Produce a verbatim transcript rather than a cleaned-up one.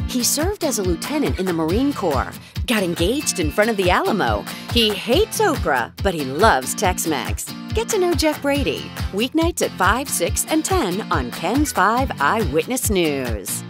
He served as a lieutenant in the Marine Corps, got engaged in front of the Alamo. He hates okra, but he loves Tex-Mex. Get to know Jeff Brady. Weeknights at five, six, and ten on Ken's five Eyewitness News.